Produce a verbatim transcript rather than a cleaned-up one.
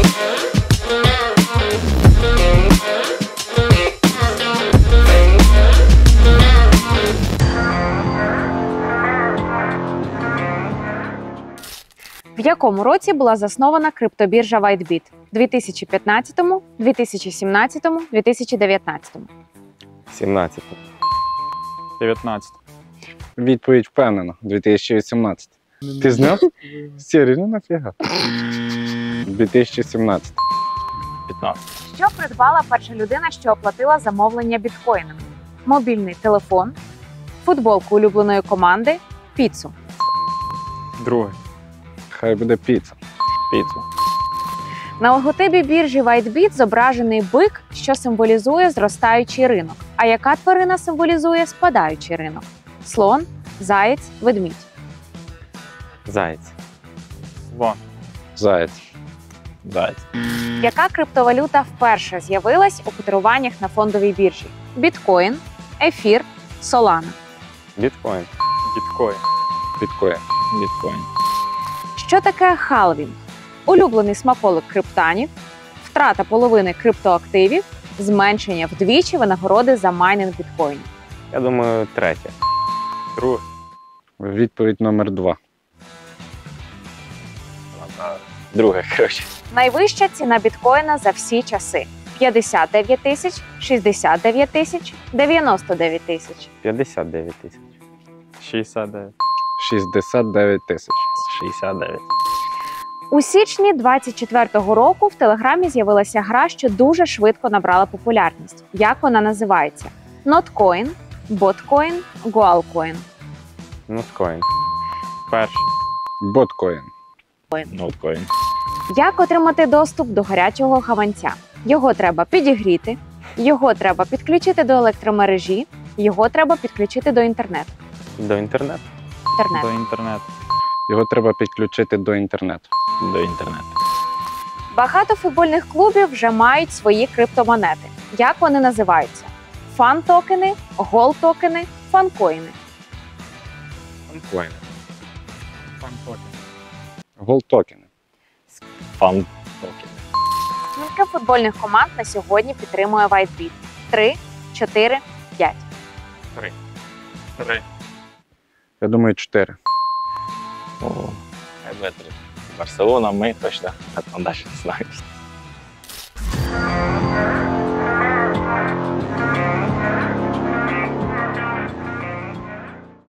В якому році була заснована криптобіржа WhiteBit? дві тисячі п'ятнадцятому, дві тисячі сімнадцятому, дві тисячі дев'ятнадцятому. сімнадцятий. дев'ятнадцятий. Відповідь впевнена. дві тисячі вісімнадцятий. Ти знав? Сірий, ну нафіга. дві тисячі сімнадцятий. п'ятнадцятий. Що придбала перша людина, що оплатила замовлення біткоїнами? Мобільний телефон, футболку улюбленої команди, піцу. Другий. Хай буде піца. Піцу. На логотипі біржі WhiteBit зображений бик, що символізує зростаючий ринок. А яка тварина символізує спадаючий ринок? Слон, заєць, ведмідь. Заєць. Слон. Заєць. Заєць. Яка криптовалюта вперше з'явилась у котируваннях на фондовій біржі? Біткоін, ефір, солана. Біткоін. Біткоін. Біткоін. Біткоін. Що таке халвінг? Улюблений смаколик криптанів, втрата половини криптоактивів, зменшення вдвічі винагороди за майнинг біткоїнів. Я думаю, третє. Другий. Відповідь номер два. Друге, коротше. Найвища ціна біткоїна за всі часи – п'ятдесят дев'ять тисяч, шістдесят дев'ять тисяч, дев'яносто дев'ять тисяч. п'ятдесят дев'ять тисяч. шістдесят дев'ять. шістдесят дев'ять тисяч. шістдесят дев'ять. У січні двадцять четвертого року в Телеграмі з'явилася гра, що дуже швидко набрала популярність. Як вона називається? Notcoin, Botcoin, Goalcoin. Ноткоін. Перший. Боткоін. Ноткоін. Як отримати доступ до гарячого гаманця? Його треба підігріти, його треба підключити до електромережі, його треба підключити до інтернету. До інтернету. Інтернет. До інтернету. Його треба підключити до інтернету. До інтернету. Багато футбольних клубів вже мають свої криптомонети. Як вони називаються? Фан-токени, гол-токени, фанкоїни. Фанкоін. Фан-токен. Голтокени. Фан-токен. Скільки футбольних команд на сьогодні підтримує WhiteBit? Три, чотири, п'ять. Три. Три. Я думаю, чотири. О, хай буде три. Барселона, ми точно. А там далі не знаю.